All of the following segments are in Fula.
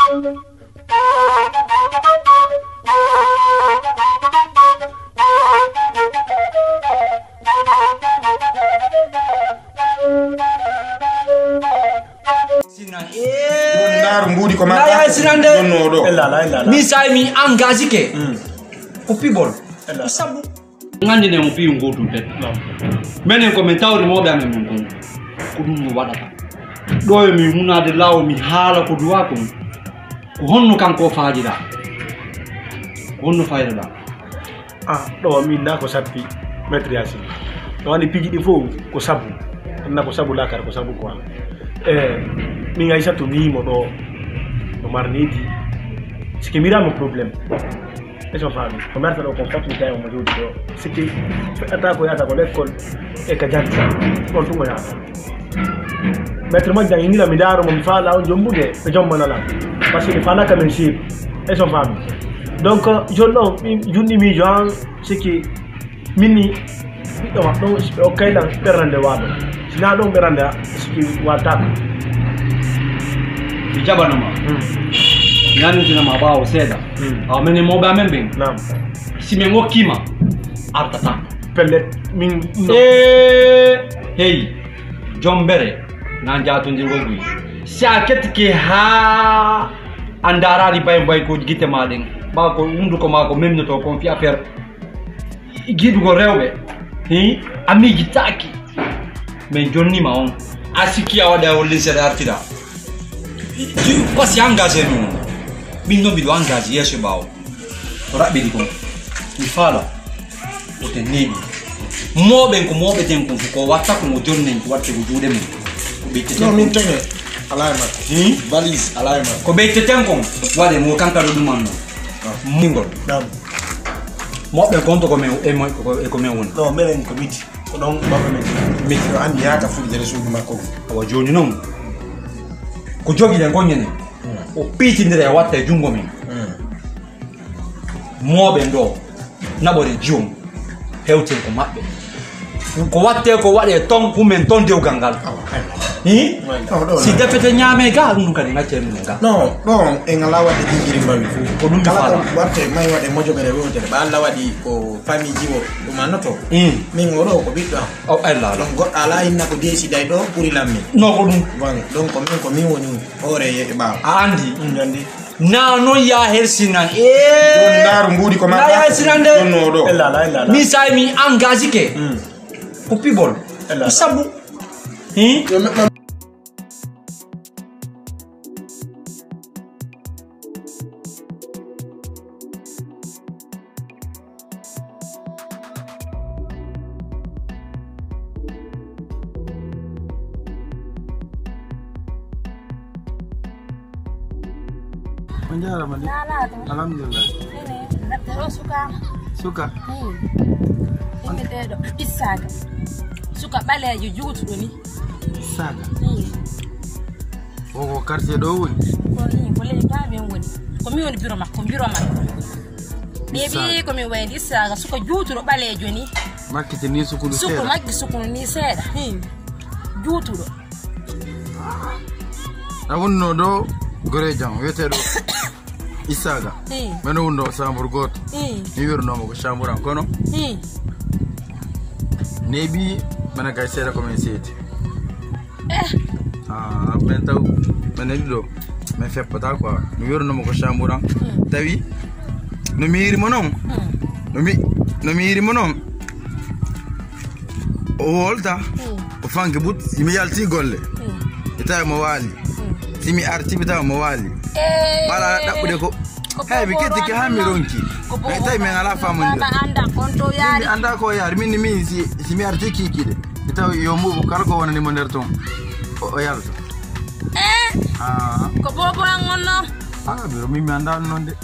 Mbudi ko ma mi sai mi engagé ke ko pibol sabu ngandi ne mo piyu ngotum tet menen ko men tawri mo be amen mon ko dum wadata do mi munade lawo mi hala ko duwa ko honno kanko faajida honno faayda do mi na ko sappi maître Yassine do ani pigi di fo ko sabu na ko sabu lakar ko sabu ko mi ngai sa to mi mo do marnidi ce qui mira mon problème et son famille comment ça le contact mi tayo mo jodi do ce qui ata ko yata ko l'école e ka janti on tungo ya maître mo jangi ni la midaro mo fala on jombuge e jombo na la parce que fala ka men sip et son famille donc je non junni mi jan ce qui mini do ma do o kayla perande wado sina do beranda ce qui wata bijabana ma yani tina mabao seda amene mo ba membe nam si me ngokima artata pellet min hey jombere nanja to ndirgo gui saket ke ha andara di bay ko gite maden ba ko undu ko ma ko memno to ko fi affaire gidu go rewbe ami gitaki men jonni ma on asiki awada o lisere artida quasi engagé nous bingo bido engagé yeso bawo rabbi di ko mi fala o te nebi mobe ten ko watta ko mo jonne ko watte ko juude men ko bitte non min tene alay ma valise alay ma ko bitte ten ko wade mo kanka do dum anno mingol nam mobe konto ko men ko men won no melen ko miti ko don baba men miti andi yaka fu jere suudu makko awa joni non ko jogi den ko nyene o piti ndere watta jungo men mobe ndo nabore jum hewte ko mabbe ko watte ko wade ton ku men ton dew gangal si defete nyame ga dum kan ngacce men ga non bon en ala wade jingiri mbawi fu ko dum kala ko warte may wade mojo gere wote ba alla wadi ko fami jiwo dum manoto min ngoro ko biddo o alla don god ala inna ko desi day do puri lammi no ko dum bon donc ko min woni hore ye ba andi ngandi na no ya hersina don daru mbudi ko ma ya hersinande no do ella mi sai mi engagé ke ko pibol sabu Manjara mali. Alhamdulillah. Suka. Ini dedo isaga. Suka bale ju jutu ni. Isaga. Ogo quartier do woni. Ko ni ko le ba ben woni. Ko mi woni biro ma. Bebi ko mi wendi isaga suka jutu do bale joni. Makiti ni sukulu seda. Suku makki sukulu ni seda. Jutu do. Awunno do gore jam wete do isaga meno wundo sambur got ni wirno mo ko chamburan kono nebi mana kay sera ko men seti ben taw men do men feppata quoi ni wirno mo ko chamburan tawi no miri monon no miri monon o wolta o fanke but mi yalti golle ita mo wali simi arti bita mo wali bala dabbude ko hay bi kete ke hamironki ay tay men ala famu ndir anda konto yaari anda ko yaari min si mi arti kikide bita yo mubu kala ko wonani mo nder ton o yalto ko bobo ngono biro mi anda non de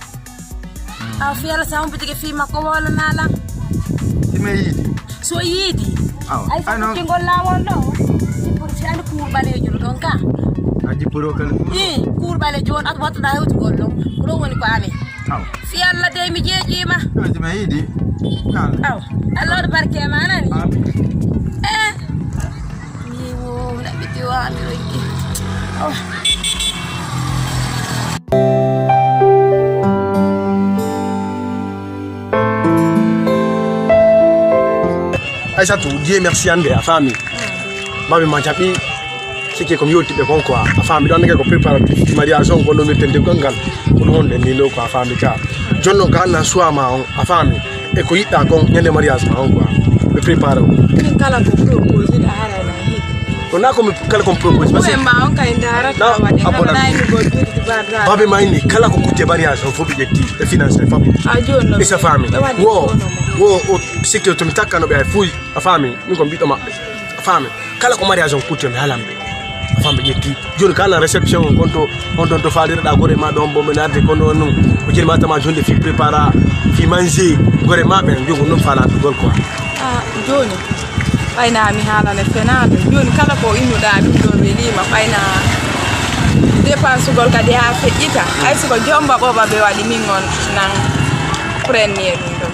fiala sa biti ke fi makko wala nala sime yidi so yidi ay fa no ngol la wondo pour fi and cour bale juro don ka aji puro kala cour bale jon at wata da hewti gollo do woni ko ame fi alla de mi jeji ma sime yidi Allah barke manani ni wo na biti wa mi wiki Aïssa tout Dieu merci ande a famille babe manjabi sike comme yoti be kon quoi a famille don ko préparatif mariage on ko no metende ko ngal ko non ni lo ko a famille ka jonno kana suama on a famille e ko yidda kon nyande mariage ma on quoi be préparer kala ko propose da hala na on a comme kala ko propose parce que ma on kay ndara ta wade na ni go judi badra babe mayni kala ko kutte mariage on fo be jetti e financer fam a jonno e sa famille wo c'est que to mitaka no be fuy a famille ni ko bito mabbe a famille kala ko mariage on kutte me halambe a famille jetti joni kala réception on don to faadira da gore ma don bo me narde ko non ko jeni mata ma jonde fi prépara fi manger gore ma be jogo non fala gol quoi joni fayna mi hala ne fenado joni kala ko inu da bi do be lima fayna dépense gol ka dia fe ita ay so jomba boba be wadi min on nan premier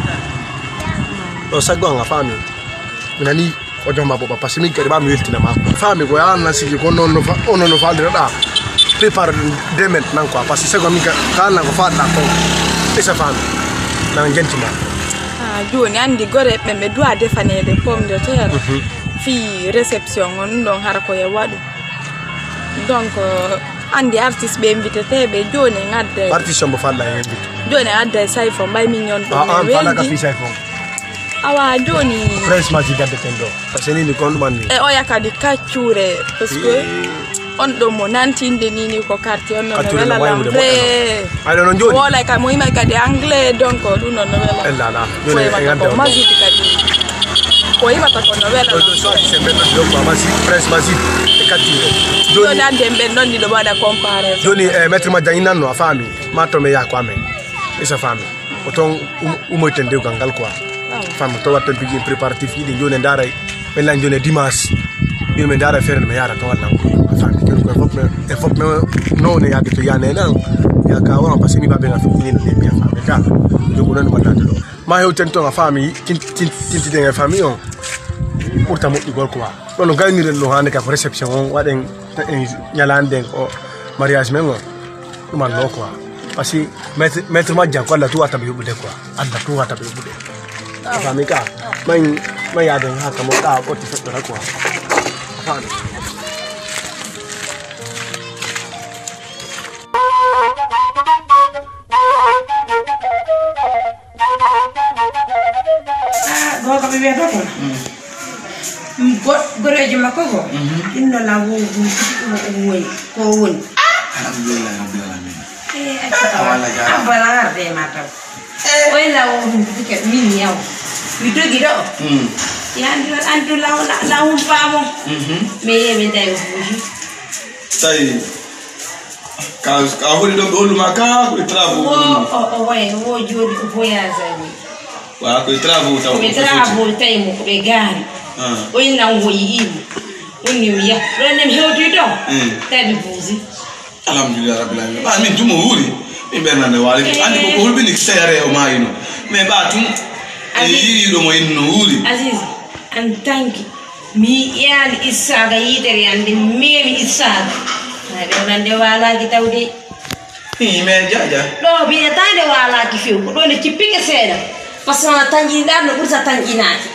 do sagon a famille nani o jomba boba parce que mi kadi ba mi weltina ma famille ko yana sigi ko non no faldira da prépare de maintenant quoi parce que sagon mi kana ko fadda ko e sa famille nan gentima joni andi gore be doit defanede pomme de terre fi réception on don har ko ya wadu donc andi artiste be invité be joni ngadde artiste mo falla invité joni adde sayfo bay mignon do falla ka fi sayfo awa joni prince magic gadde tendo parce que ni ko man ni e o yakadi kaccure parce que on do mo nantinde ni ko quartier on no wala vrai ay non joni wala ka mo ima kadi anglais donc du non wala la la joni e gadde magic kadi ko ima ta ko no wala do so c'est même do ko amasi prince magic e kaccure joni ande ben non ni do bada comparer joni maître madjani nanno a famille ma to me ya ko amen e sa famille oton umo tende ko ngal quoi famille to watta bigi préparatif yi joni ndaray ben lan joni dimanche joni me ndara fere me yara to walla famille ko faut me non ne yake to yane nan ya ka wa parce que mi babe na fi ni ne bien famille ka jogo non walla do ma hew tento nga famille tinti de nga famille on pourta mo digol quoi non gayni ren no hande ka ko réception on waden nyalande ko mariage men on dum man lo quoi parce que maître majja ko la to wata be yubude quoi adda to wata be yubude famille ka man ya den haka mo ka ko ti fetto quoi famille Gogo bebe doko. Gorejo makogo. Inno la wo ko won. Alhamdulillah rabbil alamin. Awala jara. Abala arde mata. Oy la wo dike min yaw. Mi dogi do. Ya andu la pamo. Me yeme tay fuji. Tay ka holi do holu maka ko travel. Wo jodi ko voyage ni. Wa ko travel taw. Me travel tay mo be gari. Oy na wo yimu. Woni wiya. Ro nem hewti do. Tay bi fuji. Alhamdulillah rabbil alamin. Ba min tumo huri. Min bernande wali. Andi ko holbi ni sayare o mayino. Me ba tum yi do mo inno huri. Aziz, an tanki mi yali isaga yitere ande memi isaga. Ade onande wala ki tawde. Me jaja. Do bi tande wala ki fiu. Do ne kipike seda. Pasana tangi ndano kursa tangi nati.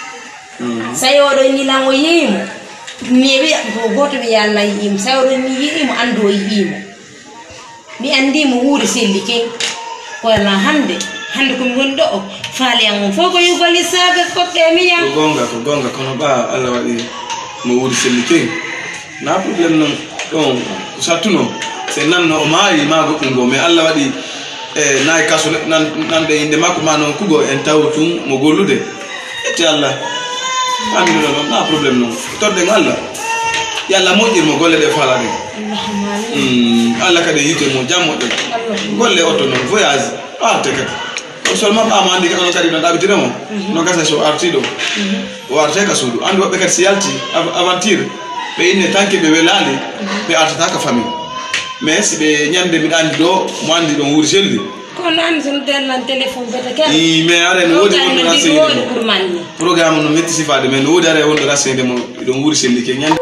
Sayo do ni lango yimu. Nibi goto bi yalla yim sayo do ni yimu ando yimu. Mi andi mo wuri sellike. Ko la hande ko ngondo faale am foko yubali saga ko kemiya ko gonga kono ba Allah wadi mo wuri sellike. Na problem non don satuno se nanno o mayi mago ngo me Allah wadi nay kaso nan de inde makko mano kugo en tawtum mo gollude eti Allah andi non na problem non torde Allah yalla moƴƴir mo golle de falade Allah kade yite mo jammo de golle auto non voyage teket o seulement ba mandi ko kadi no dabitire mo no gasa so artido o arte ka sudu andi wobbe kadi sialti aventure be inne tanke be welali be artata ka famille mais si be nyande mi andi do mo andi don wuri seldi ko nan sun telan téléphone beta ka mais are no wodi on rasede programme no metti sifade men no wodi are on rasede mo don wuri seldi ke nyande